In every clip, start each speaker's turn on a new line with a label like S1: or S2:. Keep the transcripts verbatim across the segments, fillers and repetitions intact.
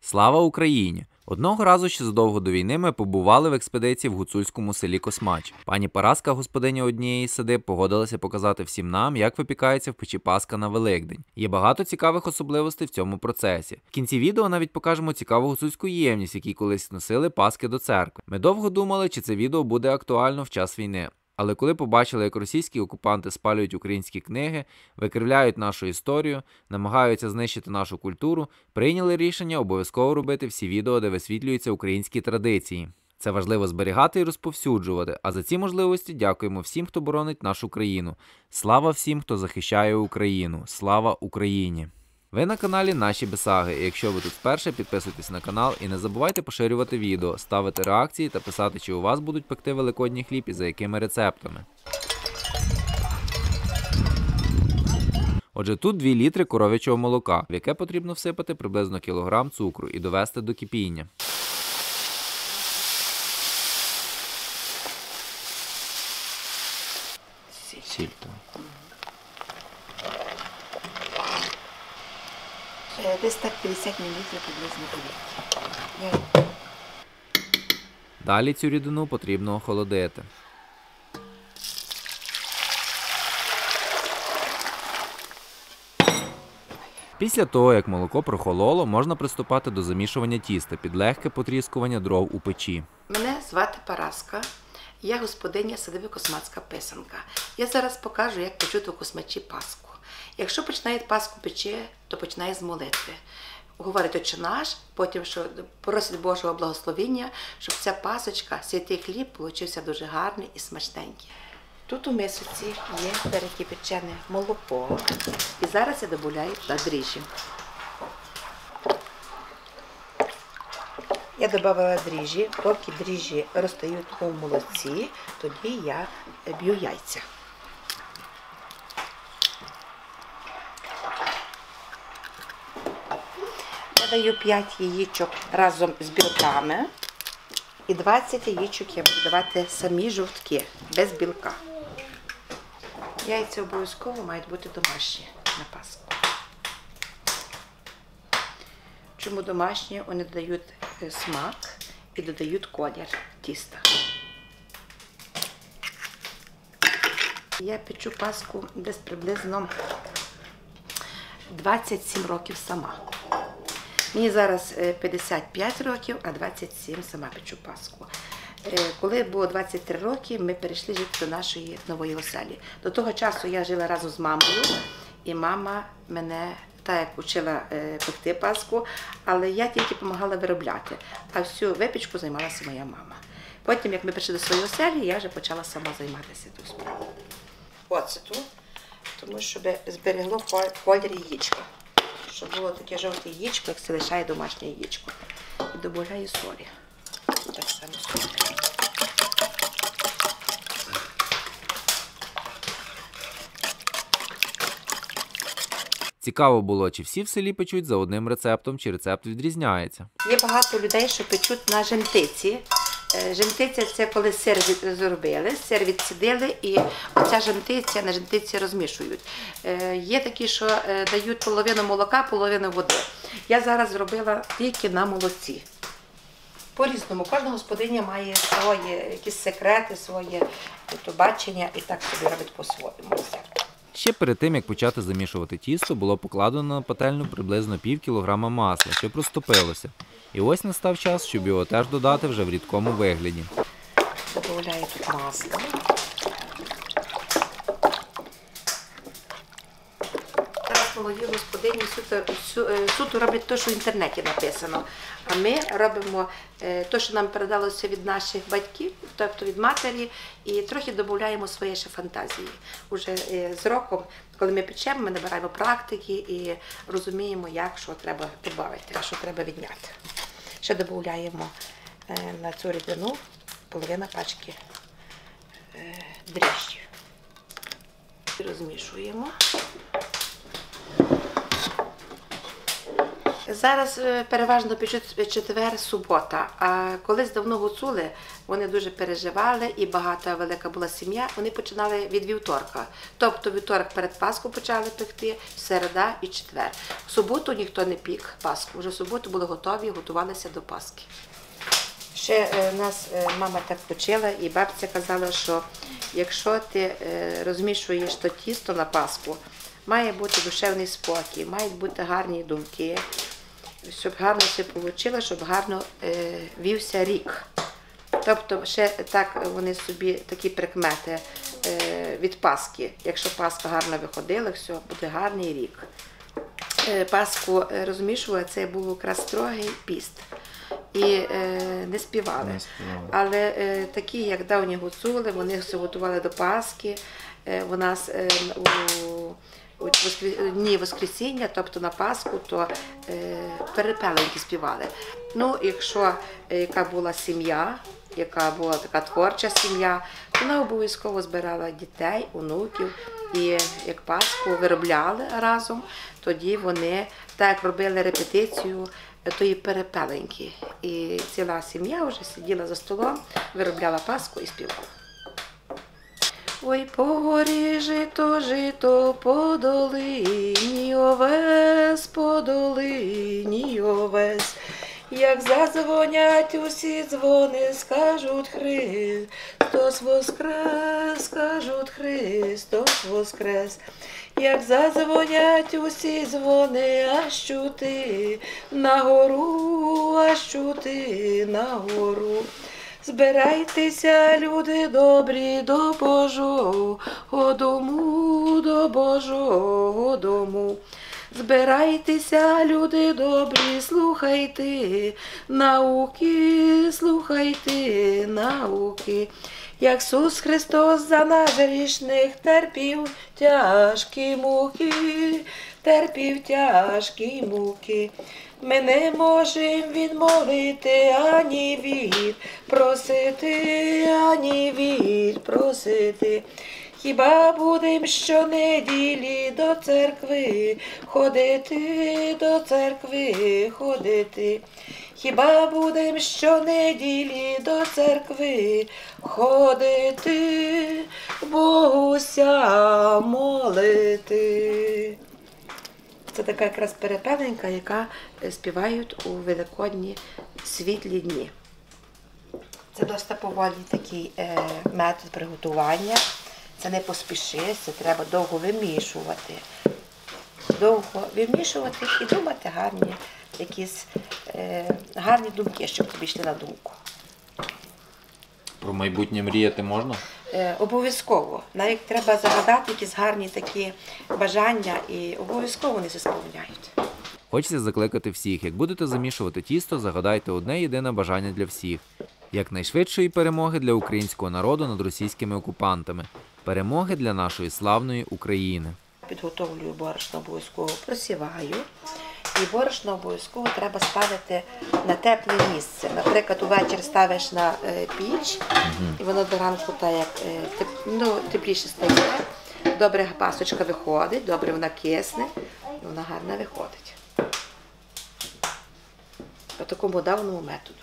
S1: Слава Україні! Одного разу ще задовго до війни ми побували в експедиції в гуцульському селі Космач. Пані Параска, господиня однієї садиб, погодилася показати всім нам, як випікається в печі Паска на Великдень. Є багато цікавих особливостей в цьому процесі. В кінці відео навіть покажемо цікаву гуцульську ємність, які колись носили Паски до церкви. Ми довго думали, чи це відео буде актуально в час війни. Але коли побачили, як російські окупанти спалюють українські книги, викривляють нашу історію, намагаються знищити нашу культуру, прийняли рішення обов'язково робити всі відео, де висвітлюються українські традиції. Це важливо зберігати і розповсюджувати, а за ці можливості дякуємо всім, хто боронить нашу країну. Слава всім, хто захищає Україну! Слава Україні! Ви на каналі Наші Бесаги, і якщо ви тут вперше, підписуйтесь на канал і не забувайте поширювати відео, ставити реакції та писати, чи у вас будуть пекти великодній хліб і за якими рецептами. Отже, тут дві літри коров'ячого молока, в яке потрібно всипати приблизно кілограм цукру і довести до кипіння. Сіль.
S2: Десь так п'ятдесят мілілітрів приблизно олійки.
S1: Далі цю рідину потрібно охолодити. Після того, як молоко прохололо, можна приступати до замішування тіста під легке потріскування дров у печі.
S2: Мене звати Параска. Я господиня садиби Космацька писанка. Я зараз покажу, як печуть у Космачі Паску. Якщо починає Пасху печи, то починає з молитви. Говорить Отче наш, потім що просить Божого благословення, щоб ця пасочка, святий хліб, получився дуже гарний і смачненький. Тут у мисочці є перекипячене молоко, і зараз я додаю на дріжджі. Я додавала дріжджі, поки дріжджі розтають у молоці, тоді я б'ю яйця. Я даю п'ять яєчок разом з білками і двадцять яєчок я буду давати самі жовтки, без білка. Яйця обов'язково мають бути домашні на Пасху. Чому домашні? Вони додають смак і додають колір тіста. Я печу Пасху десь приблизно двадцять сім років сама. Мені зараз п'ятдесят п'ять років, а двадцять сім сама печу Пасху. Коли було двадцять три роки, ми перейшли жити до нашої нової оселі. До того часу я жила разом з мамою, і мама мене так як вчила пекти Пасху, але я тільки допомагала виробляти, а всю випічку займалася моя мама. Потім, як ми прийшли до своєї оселі, я вже почала сама займатися ту справою. Оцету, тому щоб зберегло колір яєчка. Щоб було таке жовте яєчко, як це лишає домашнє яєчко. І додаю солі. Так само солі.
S1: Цікаво було, чи всі в селі печуть за одним рецептом, чи рецепт відрізняється.
S2: Є багато людей, що печуть на жемтиці. Жемтиця – це коли сир зробили, сир відсідили і оця жемтиця на жемтиці розмішують. Є такі, що дають половину молока, половину води. Я зараз зробила тільки на молоці. По-різному. Кожна господиня має свої якісь секрети, своє бачення і так собі робить по-своєму рецепту.
S1: Ще перед тим, як почати замішувати тісто, було покладено на пательню приблизно пів кілограма масла, щоб розтопилося. І ось настав час, щоб його теж додати вже в рідкому вигляді.
S2: Добавляю тут масло. Зараз молоді господині суто, суто роблять те, що в інтернеті написано. А ми робимо те, що нам передалося від наших батьків, тобто від матері, і трохи додаємо своєї ще фантазії. Уже з роком, коли ми печемо, ми набираємо практики і розуміємо, як, що треба додати, а що треба відняти. Ще додаємо на цю рідину половину пачки дріжджів. Розмішуємо. Зараз е, переважно печуть четвер, субота, а колись давно гуцули, вони дуже переживали і багата велика була сім'я, вони починали від вівторка. Тобто вівторок перед Пасхою почали пекти, середа і четвер. В суботу ніхто не пік Пасху, вже в суботу були готові, готувалися до Пасхи. Ще е, нас е, мама так вчила і бабця казала, що якщо ти е, розмішуєш то тісто на Пасху, має бути душевний спокій, мають бути гарні думки, щоб гарно все вийшло, щоб гарно е, вівся рік. Тобто ще так вони собі такі прикмети е, від Пасхи. Якщо Пасха гарно виходила, все, буде гарний рік. Е, Пасху е, розмішували, це був якраз строгий піст. І е, не співали.
S3: Не співали.
S2: Але е, такі, як давні гуцули, вони все готували до Пасхи. Е, у нас е, у у воскрес- дні Воскресіння, тобто на Пасху, то е, перепеленки співали. Ну, якщо е, яка була сім'я, яка була така творча сім'я, вона обов'язково збирала дітей, онуків, і як Пасху виробляли разом, тоді вони так робили репетицію тої перепеленки. І ціла сім'я вже сиділа за столом, виробляла Пасху і співала. Ой, по горі жито, жито, по долині овес, по долині овес. Як задзвонять усі дзвони, скажуть Христос воскрес, скажуть Христос воскрес. Як задзвонять усі дзвони, аж чути на гору, аж чути на гору. Збирайтеся, люди добрі, до Божого дому, до Божого дому. Збирайтеся, люди добрі, слухайте науки, слухайте науки. Як Ісус Христос за нас грішних терпів тяжкі муки, терпів тяжкі муки. Ми не можемо відмовити ані від просити, ані від просити. Хіба будем щонеділі до церкви ходити, до церкви ходити. Хіба будем щонеділі до церкви ходити, Богуся молити. Це така якраз перепеленка, яка співають у великодні світлі дні. Це досить повільний такий е, метод приготування. Це не поспішиш, це треба довго вимішувати. Довго вимішувати і думати гарні, якісь е, гарні думки, щоб тобі йшли на думку.
S1: Про майбутнє мріяти можна?
S2: Е, обов'язково. Навіть треба загадати якісь гарні такі бажання і обов'язково вони це сповняють.
S1: Хочеться закликати всіх, як будете замішувати тісто, загадайте одне єдине бажання для всіх. Якнайшвидшої перемоги для українського народу над російськими окупантами. Перемоги для нашої славної України.
S2: Підготовлюю борошно, обов'язково просіваю. І борошно обов'язково треба ставити на тепле місце. Наприклад, увечері ставиш на е, піч, і воно до ранку так як е, теп, ну, тепліше стає. Добре пасочка виходить, добре вона кисне, і вона гарно виходить. По такому давному методу.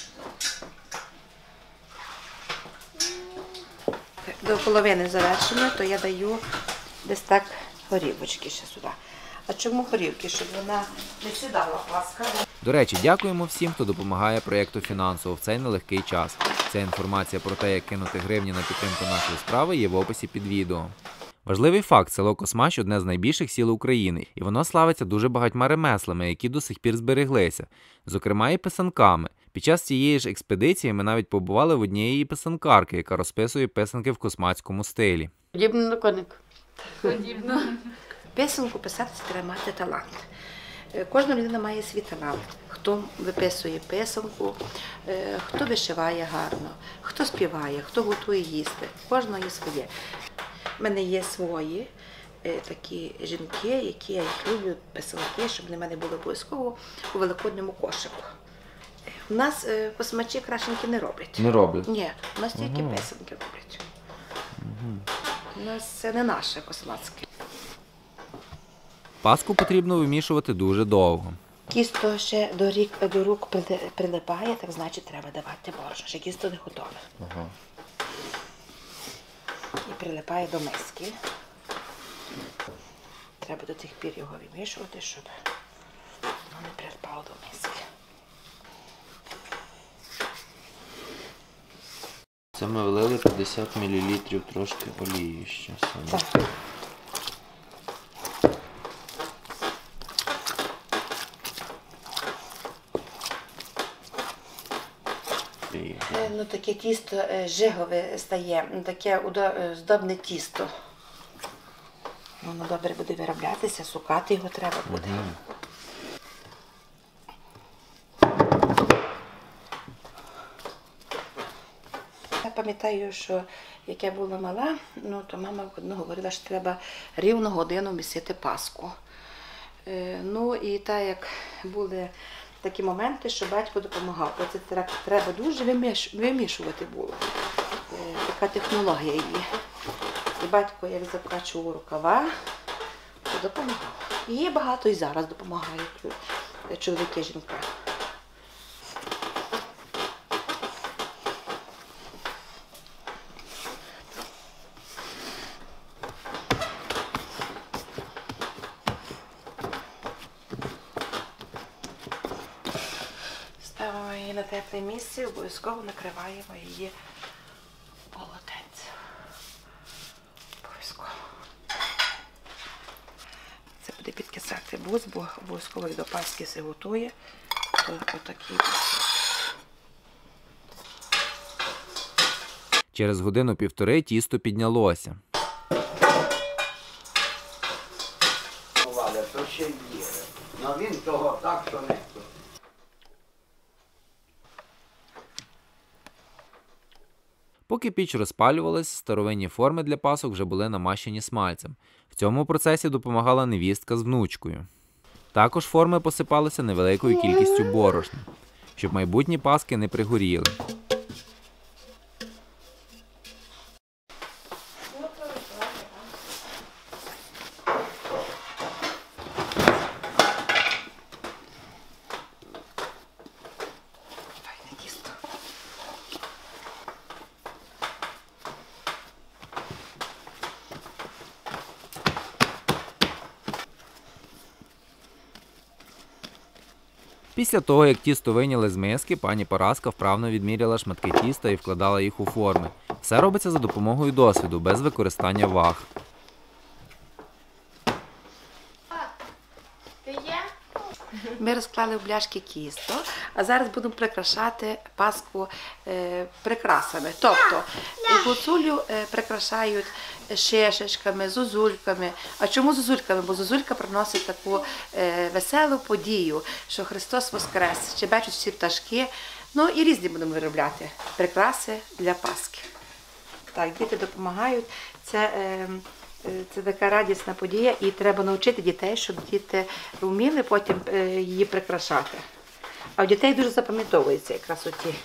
S2: До половини завершено, то я даю десь так горівочки ще сюди. А чому горівки? Щоб вона не сідала паска.
S1: До речі, дякуємо всім, хто допомагає проєкту фінансово в цей нелегкий час. Ця інформація про те, як кинути гривні на підтримку нашої справи, є в описі під відео. Важливий факт – село Космач – одне з найбільших сіл України, і воно славиться дуже багатьма ремеслами, які до сих пір збереглися, зокрема і писанками. Під час цієї ж експедиції ми навіть побували в однієї писанкарки, яка розписує писанки в космацькому стилі.
S4: Подібно на коник.
S5: Подібно.
S2: Писанку писати це треба мати талант. Е, Кожна людина має свій талант. Хто виписує писанку, е, хто вишиває гарно, хто співає, хто готує їсти. Кожного є своє. У мене є свої е, такі жінки, які я їх люблю, писанки, щоб для мене було обов'язково у великодньому кошику. У нас е, космачі крашенки не роблять.
S3: Не роблять?
S2: Ні, у нас тільки писанки роблять. У нас це не наше космацьке.
S1: Паску потрібно вимішувати дуже довго.
S2: тісто ще до, рік, до рук при- прилипає, так значить треба давати борошно, ще тісто не готове.
S1: Ага.
S2: І прилипає до миски. Треба до тих пір його вимішувати, щоб воно не прилипало до миски.
S1: Це ми влили п'ятдесят мілілітрів трошки олії ще.
S2: Так. Е, Ну, таке тісто е, жигове стає, ну, таке удо- е, здобне тісто. Воно добре буде вироблятися, сукати його треба буде. Я пам'ятаю, що як я була мала, ну, то мама одно говорила, що треба рівну годину місити паску. Е, ну і так як були такі моменти, що батько допомагав. Оце тре- треба дуже виміш- вимішувати було. Е, така технологія її. І батько, як закачував рукава, то допомагав. І є багато і зараз допомагають е, чоловіки, жінка. Ставимо її на тепле місце, обов'язково накриваємо її полотенцем. Обов'язково. Це буде підкисати бус, бо обов'язково як до паски все готує. То отакий бус.
S1: Через годину-півтори тісто піднялося.
S3: Валя, то ще є. Ну він того так, що не.
S1: Поки піч розпалювалась, старовинні форми для пасок вже були намащені смальцем. В цьому процесі допомагала невістка з внучкою. Також форми посипалися невеликою кількістю борошна, щоб майбутні паски не пригоріли.
S2: Файне тісто.
S1: Після того, як тісто вийняли з миски, пані Параска вправно відміряла шматки тіста і вкладала їх у форми. Все робиться за допомогою досвіду, без використання ваг.
S2: Ми розклали в бляшки тісто, а зараз будемо прикрашати паску е, прикрасами. Тобто гуцулю е, прикрашають шишечками, зозульками. А чому зозульками? Бо зозулька приносить таку е, веселу подію, що Христос воскрес, щебечуть всі пташки. Ну і різні будемо виробляти прикраси для паски. Так, діти допомагають. Це, е, е, це така радісна подія, і треба навчити дітей, щоб діти вміли потім е, її прикрашати. А в дітей дуже запам'ятовується якраз оті.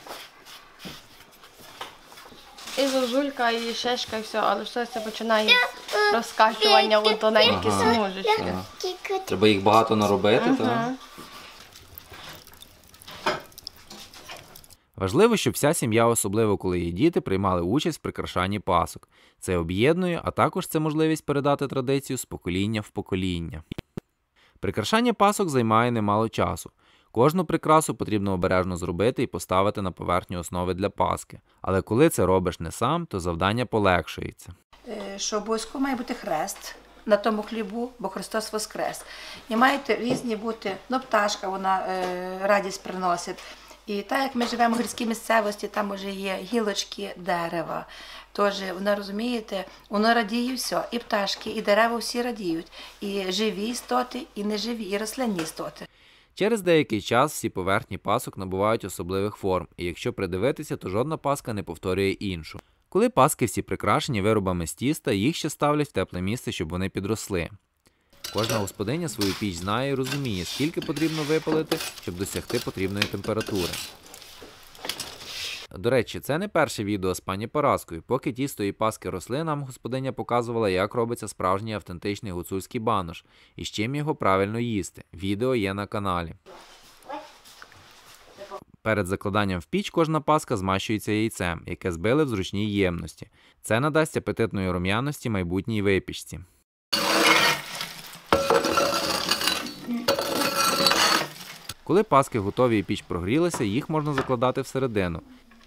S4: І зозулька, і шишка, і все, але все це починає з розкачування у тоненькі
S1: Ага.
S4: смужечки.
S1: Треба їх багато наробити, так? Важливо, щоб вся сім'я, особливо коли є діти, приймали участь в прикрашанні пасок. Це об'єднує, а також це можливість передати традицію з покоління в покоління. Прикрашання пасок займає немало часу. Кожну прикрасу потрібно обережно зробити і поставити на поверхню основи для паски. Але коли це робиш не сам, то завдання полегшується.
S2: Е, Що обов'язково має бути хрест на тому хлібу, бо Христос воскрес. І мають різні бути, ну пташка, вона е, радість приносить. І так як ми живемо в гірській місцевості, там вже є гілочки дерева. Тож, воно, розумієте, воно радіє все. І пташки, і дерева всі радіють. І живі істоти, і неживі, і рослинні істоти.
S1: Через деякий час всі поверхні пасок набувають особливих форм, і якщо придивитися, то жодна паска не повторює іншу. Коли паски всі прикрашені виробами з тіста, їх ще ставлять в тепле місце, щоб вони підросли. Кожна господиня свою піч знає і розуміє, скільки потрібно випалити, щоб досягти потрібної температури. До речі, це не перше відео з пані Параскою. Поки тісто і паски росли, нам господиня показувала, як робиться справжній автентичний гуцульський банош і з чим його правильно їсти. Відео є на каналі. Перед закладанням в піч кожна паска змащується яйцем, яке збили в зручній ємності. Це надасть апетитної рум'яності майбутній випічці. Коли паски готові і піч прогрілася, їх можна закладати всередину.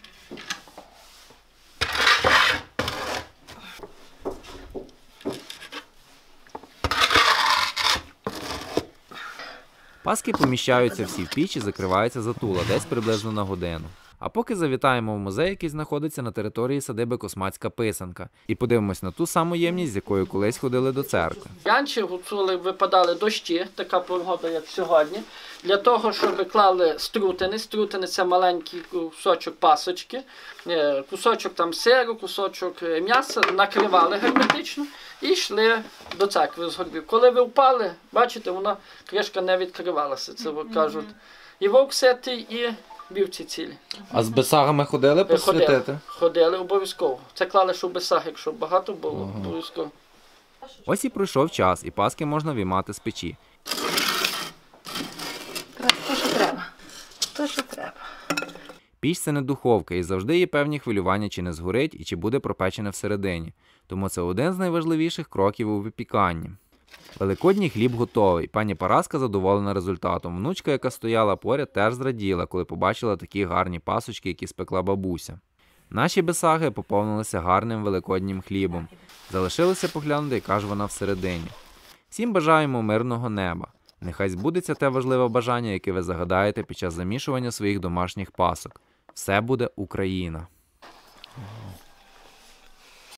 S1: Паски поміщаються всі в піч і закриваються затула, десь приблизно на годину. А поки завітаємо в музей, який знаходиться на території садиби Космацька писанка, і подивимось на ту саму ємність, з якою колись ходили до церкви.
S5: Раніше гуцули випадали дощі, така погода, як сьогодні, для того, щоб клали струтини. Струтини – це маленький кусочок пасочки, кусочок там сиру, кусочок м'яса, накривали герметично і йшли до церкви з горбів. Коли ви впали, бачите, вона кришка не відкривалася, це кажуть. І вовк ситий, і вівці цілі.
S1: А з бесагами ходили посвятити?
S5: Ходили, ходили обов'язково. Це клали, що в бесах, якщо багато було, ага. Обов'язково.
S1: Ось і пройшов час, і паски можна виймати з печі.
S2: То, що треба. То, що треба.
S1: Піч – це не духовка, і завжди є певні хвилювання, чи не згорить, і чи буде пропечене всередині. Тому це один з найважливіших кроків у випіканні. Великодній хліб готовий. Пані Параска задоволена результатом. Внучка, яка стояла поряд, теж зраділа, коли побачила такі гарні пасочки, які спекла бабуся. Наші бесаги поповнилися гарним великоднім хлібом. Залишилося поглянути, яка ж вона всередині. Всім бажаємо мирного неба. Нехай збудеться те важливе бажання, яке ви загадаєте під час замішування своїх домашніх пасок. Все буде Україна!